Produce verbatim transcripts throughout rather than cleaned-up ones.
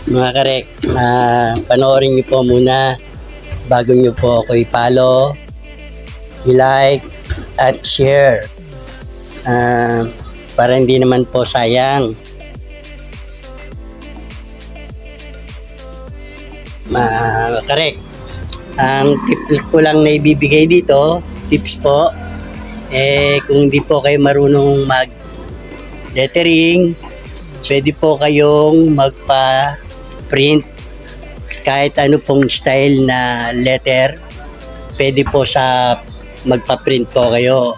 Mga karek, uh, panoorin niyo po muna bago niyo po ako i-follow, i-like at share uh, para hindi naman po sayang. Mga karek, ang tip ko lang na ibibigay dito, tips po, eh kung hindi po kayo marunong mag lettering, pwede po kayong magpa-print kahit ano pong style na letter. Pwede po sa magpa-print po kayo.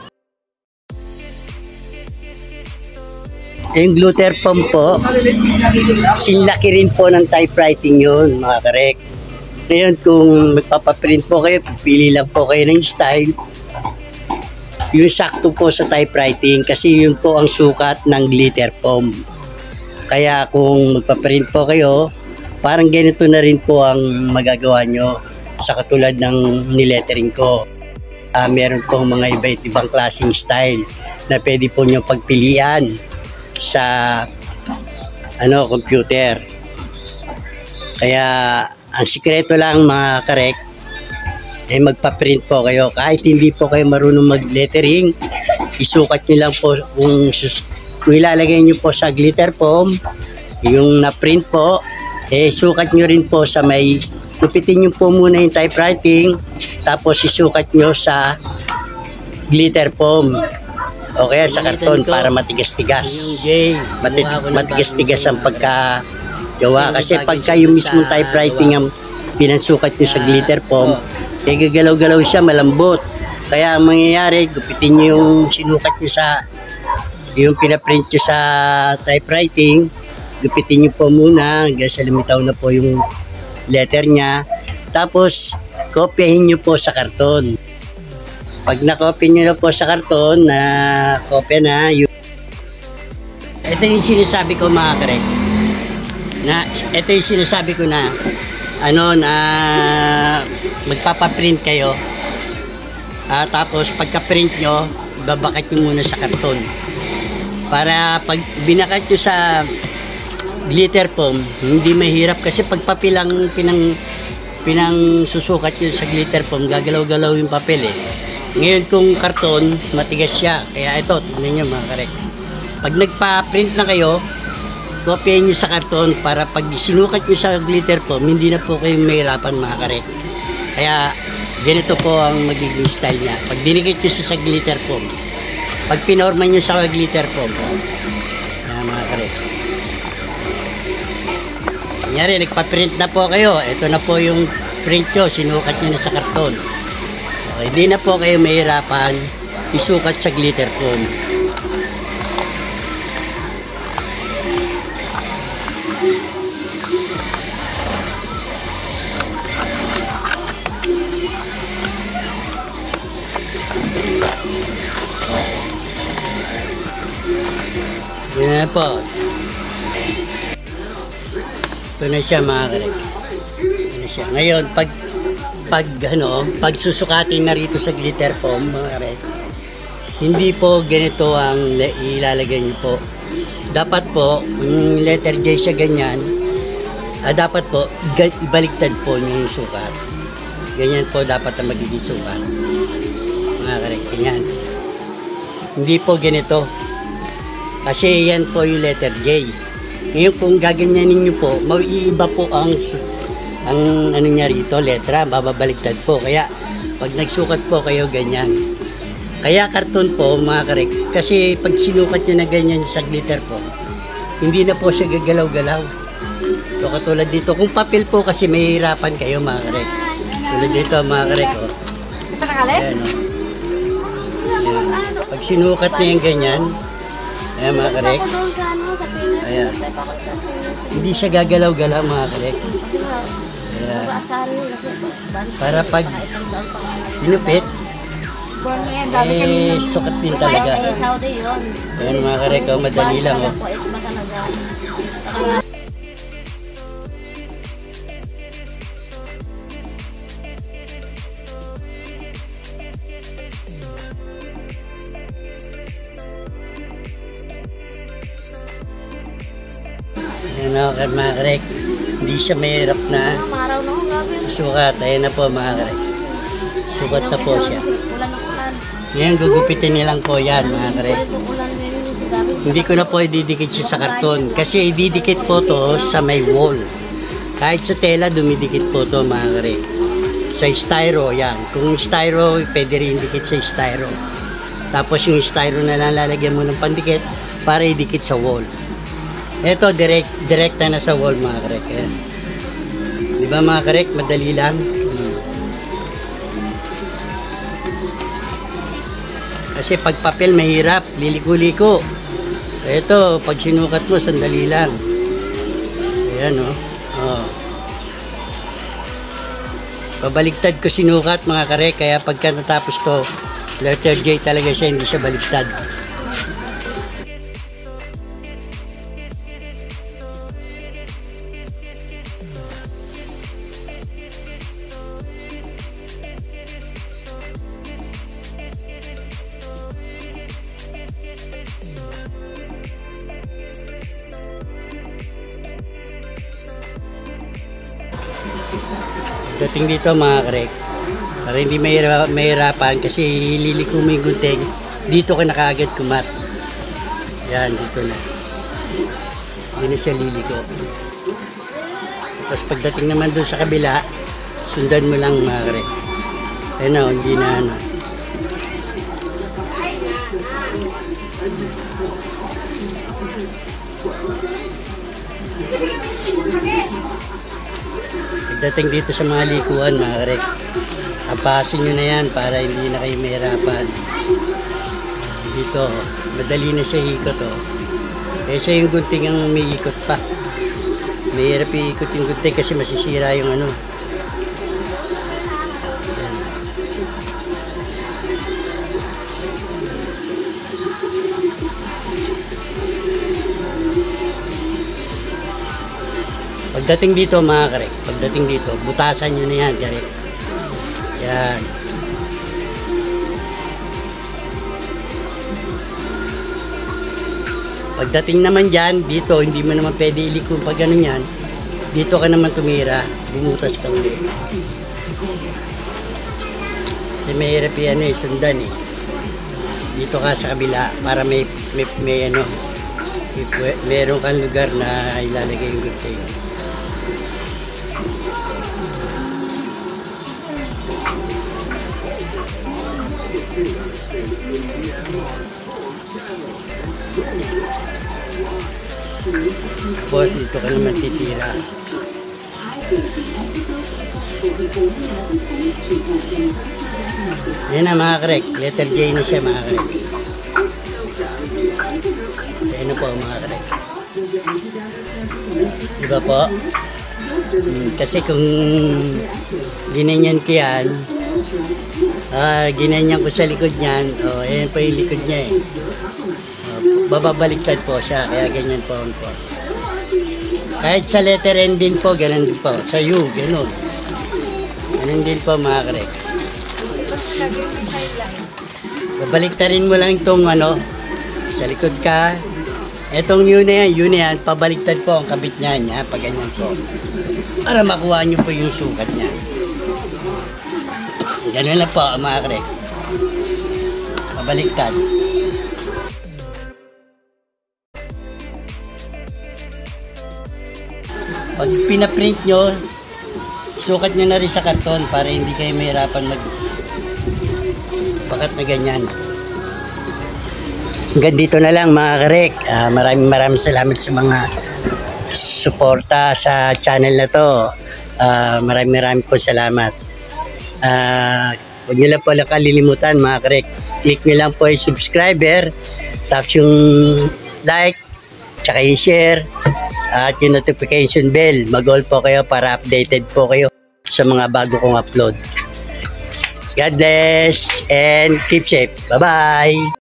Yung glitter foam po, sinlaki rin po ng typewriting yun, mga karek. Ngayon kung magpapaprint po kayo, pili lang po kayo ng style yung sakto po sa typewriting, kasi yun po ang sukat ng glitter foam. Kaya kung magpaprint po kayo, parang ganito na rin po ang magagawa nyo sa katulad ng nilettering ko. Uh, meron pong mga iba't ibang klaseng style na pwede po nyo pagpilian sa ano computer. Kaya ang sikreto lang, mga karek, ay magpa-print po kayo. Kahit hindi po kayo marunong mag-lettering, isukat nyo lang po kung, kung ilalagay nyo po sa glitter foam, yung na-print po, eh sukat nyo rin po sa may, lupitin nyo po muna yung typewriting, tapos isukat nyo sa glitter foam. O kaya sa karton para matigas-tigas. Mati matigas-tigas ang pagkagawa. Kasi pagka yung mismong typewriting ang pinansukat nyo sa glitter foam, eh gagalaw-galaw siya, malambot. Kaya ang mangyayari, gupitin nyo yung sinukat nyo sa, yung pinaprint nyo sa typewriting, gupitin nyo po muna, hanggang sa lumitaw na po yung letter nya. Tapos, kopyahin nyo po sa karton. Pag nakopya nyo na po sa karton, na kopya na, yung... ito yung sinasabi ko, mga karek. Na, ito yung sinasabi ko na, ano na magpapaprint kayo, uh, tapos pagka-print nyo, babakat nyo muna sa karton para pag binakat nyo sa glitter foam, hindi mahirap. Kasi pag papel ang pinang, pinang susukat nyo sa glitter foam, gagalaw-galaw yung papel eh. Ngayon kung karton, matigas siya. Kaya ito, tignan nyo, mga karek, pag nagpa-print na kayo, kopyahin nyo sa karton para pag sinukat nyo sa glitter foam, hindi na po kayo mahirapan, mga karek. Kaya ganito po ang magiging style niya. Pag dinikit nyo sa glitter foam, pag pinorma nyo sa glitter foam, yan, mga karek. Kunyari, nagpa-print na po kayo. Ito na po yung print nyo, sinukat nyo na sa karton. Okay, hindi na po kayo mahirapan isukat sa glitter foam. Yan na po. Ito na siya, mga karek. Ito na siya. Ngayon, pag pag ano, pag susukatin na rito sa glitter foam, mga karek, hindi po ganito ang ilalagay niyo po. Dapat po, yung letter J siya ganyan, ah, dapat po, ibaliktad po niyo yung sukat. Ganyan po dapat ang magiging sukat. Mga karek, ganyan. Hindi po ganito. Kasi yan po yung letter J. Ngayon kung gaganyanin nyo po, maiiba po ang ang ano niya rito, letra, bababaliktad po. Kaya pag nagsukat po kayo ganyan. Kaya karton po, mga karek, kasi pag sinukat nyo na ganyan sa glitter po, hindi na po siya gagalaw-galaw. So katulad dito, kung papel po kasi mahihirapan kayo, mga karek. Tulad dito, mga karek, oh. Ayan, oh. Ayan. Pag sinukat na yung ganyan, ayan, mga karek. Ayan. Hindi siya gagalaw-galaw, mga karek. Ayan. Para pag pinupit, eh, sukat din talaga. Ayan, mga karek, oh, madali lang. Oh. Ayan, mga karek. Hindi siya mahirap na Maraw na ako, grabe. sukat. Ayan na po mga karek. Sukat na po siya. Ulan ng ulan. Ngayon gugupitin nilang po yan mga karek. Ulan ng ulan din. Grabe. Hindi ko na po ididikit siya sa karton kasi ididikit po to sa may wall. Kahit sa tela dumidikit po to mga karek. Sa styro yan. Kung styro pwede rin dikit sa styro. Tapos yung styro na lang lalagyan mo ng pandikit para idikit sa wall. Ito direct direkta na sa wall mga karek. Ayan. Di ba mga karek? Madali lang. Hmm. Kasi pag papel mahirap, liliko-liko. Ito, pag sinukat mo, sandali lang. Ayan o. Oh. Oh. Pabaligtad ko sinukat mga karek, kaya pagka natapos to, letter J talaga siya, hindi siya baligtad. Dating dito mga karek, para hindi mahirap, mahirapan kasi liliko mo yung gunting, dito ka na kaagad kumat. Yan, dito na. Hindi na siya liliko. Tapos pagdating naman doon sa kabila, sundan mo lang mga karek. Ayun na, hindi na ano. Pagdating dito sa mga likuan mga karek, tapasin nyo na yan para hindi na kayo mahirapan. Dito, madali na siya ikot oh. Kaysa yung gunting ang may ikot pa. Mahirap iikot yung gunting kasi masisira yung ano. Yan. Pagdating dito mga karek, pagdating dito, butasan nyo na yan, karek. Yan. Pagdating naman dyan, dito, hindi mo naman pwede iliko pag gano'n yan. Dito ka naman tumira, bumutas ka ulit. Kasi mahirap yan eh, sundan eh. Dito ka sa kabila para may, may, may ano, may, meron kang lugar na ilalagay yung gunting. Tapos dito ka naman titira. Ayan na mga karek, letter J na siya mga karek. Ayan na po mga karek. Diba po? Hmm, kasi kung ginanyan ko yan, ah, ginanyan ko sa likod niyan, oh, ayan po yung likod niya eh. Bababaliktad po siya, kaya ganyan po po. Kahit sa letter N din po, ganun din po. Sa U, ganun. Ganun din po mga karek. Babaliktarin mo lang itong ano, sa likod ka. Etong U na yan, U na yan, pabaliktad po ang kabit niya, niya pag ganyan po. Para makuha nyo po yung sukat niya. Ganun lang po mga karek. Pabaliktad. Pag pinaprint nyo, sukat nyo na rin sa karton para hindi kayo mahirapan mag pakat na ganyan. Hanggang dito na lang mga karek. Uh, maraming maraming salamat sa mga suporta sa channel na to. Uh, maraming maraming po salamat. Uh, huwag nyo lang po lang kalilimutan mga karek. Click nyo lang po yung subscriber, tapos yung like, tsaka yung share, at yung notification bell. Mag-all po kayo para updated po kayo sa mga bago kong upload. God bless and keep safe. Bye-bye!